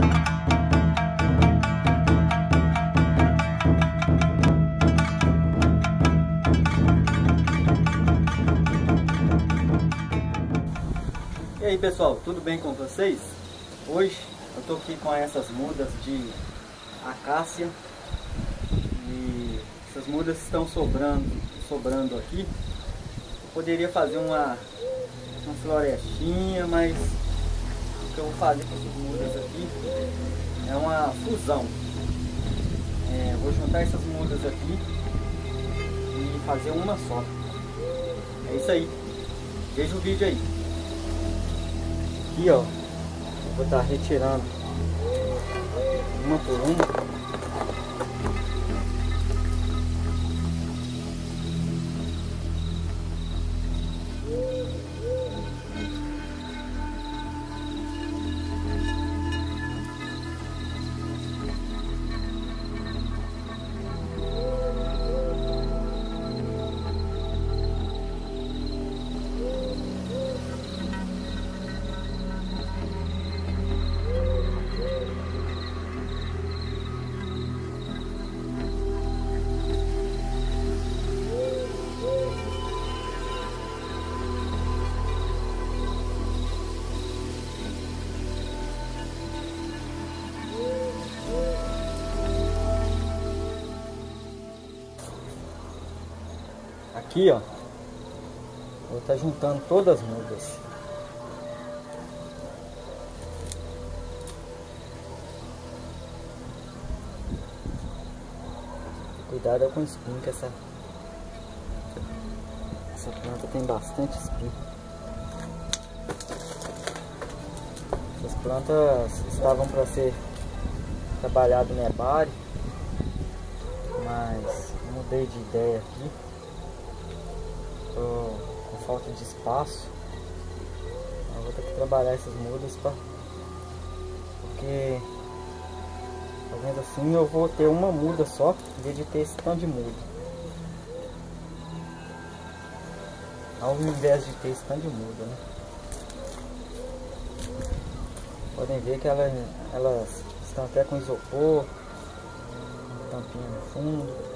E aí pessoal, tudo bem com vocês? Hoje eu tô aqui com essas mudas de acácia e essas mudas estão sobrando aqui. Eu poderia fazer uma florestinha, mas o que eu vou fazer com essas mudas aqui é uma fusão. Vou juntar essas mudas aqui e fazer uma só. É isso aí, veja o vídeo aí. Aqui ó, eu vou estar retirando uma por uma. Aqui ó, vou estar juntando todas as mudas. Cuidado com o espinho, que essa planta tem bastante espinho. Essas plantas estavam para ser trabalhado no herbário, mas mudei de ideia aqui. Com falta de espaço, eu vou ter que trabalhar essas mudas porque fazendo assim eu vou ter uma muda só em vez de ter esse tanto de muda. Ao invés de ter esse tanto de muda, né? Podem ver que elas estão até com isopor, tampinha no fundo.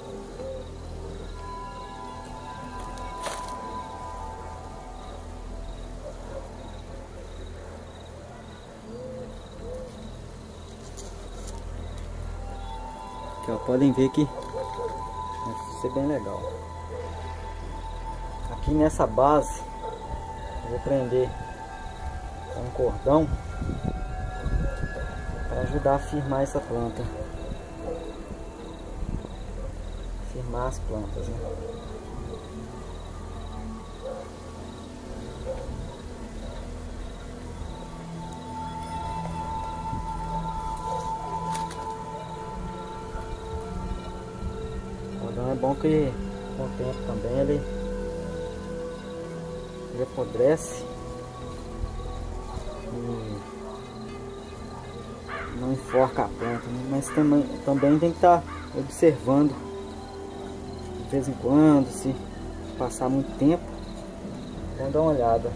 Aqui, ó, podem ver que vai ser bem legal. Aqui nessa base eu vou prender um cordão para ajudar a firmar essa planta, firmar as plantas, né? É bom que com o tempo também ele apodrece e não enforca a planta, né? Mas também tem que estar observando de vez em quando, se passar muito tempo, vamos dar uma olhada.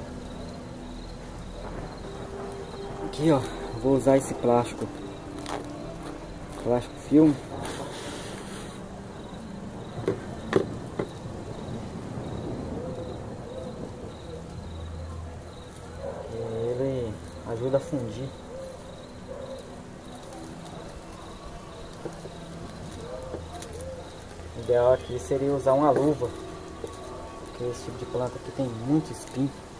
Aqui ó, vou usar esse plástico filme. Ajuda a fundir. O ideal aqui seria usar uma luva, porque esse tipo de planta aqui tem muito espinho.